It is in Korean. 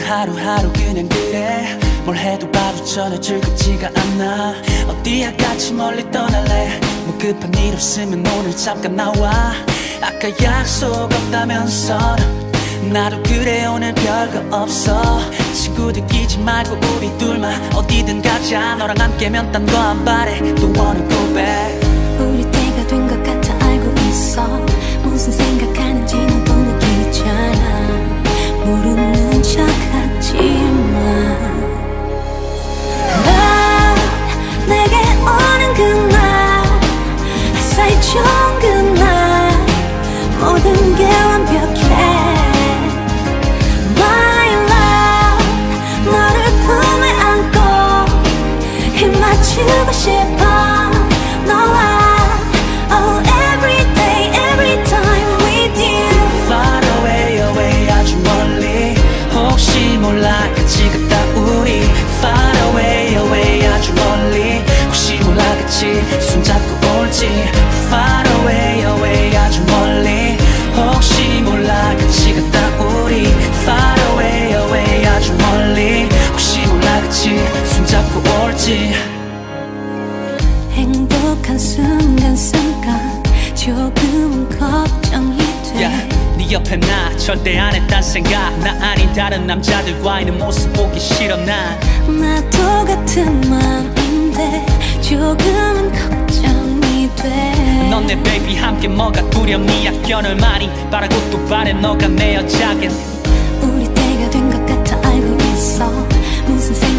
하루하루 그냥 그래. 뭘 해도 바로 전에 즐겁지가 않아. 어디야 같이 멀리 떠날래. 뭐 급한 일 없으면 오늘 잠깐 나와. 아까 약속 없다면서 나도 그래 오늘 별거 없어. 친구들 끼지 말고 우리 둘만 어디든 가자. 너랑 함께면 딴 거 안 바래. Don't wanna go back. 우리 때가 된 것 같아 알고 있어. 무슨 생각하는지 너도 느끼잖아. 모르는 척하지마. 넌 내게 오는 그날 햇살 좋은 그날 모든 게 완벽해. My love 너를 품에 안고 힘 맞추고 싶어. 너와 Oh every day every time with you. Far away away 아주 멀리. 혹시 몰라 같이 갔다 우리. Far away away 아주 멀리. 혹시 몰라 같이 손잡고 올지. Far away away 아주 멀리. 혹시 몰라 같이 갔다 우리. Far away away 아주 멀리. 혹시 몰라 같이 손잡고 올지. 행복한 순간순간 조금은 걱정이 돼. yeah, 네 옆에 나 절대 안 했단 생각. 나 아닌 다른 남자들과 있는 모습 보기 싫어 난. 나도 같은 마음인데 조금은 걱정이 돼. 넌 내 베이비 함께 뭐가 두렵니. 약견을 많이 바라고 또 바래 너가 내 여자겐. 우리 때가 된 것 같아 알고 있어. 무슨 생각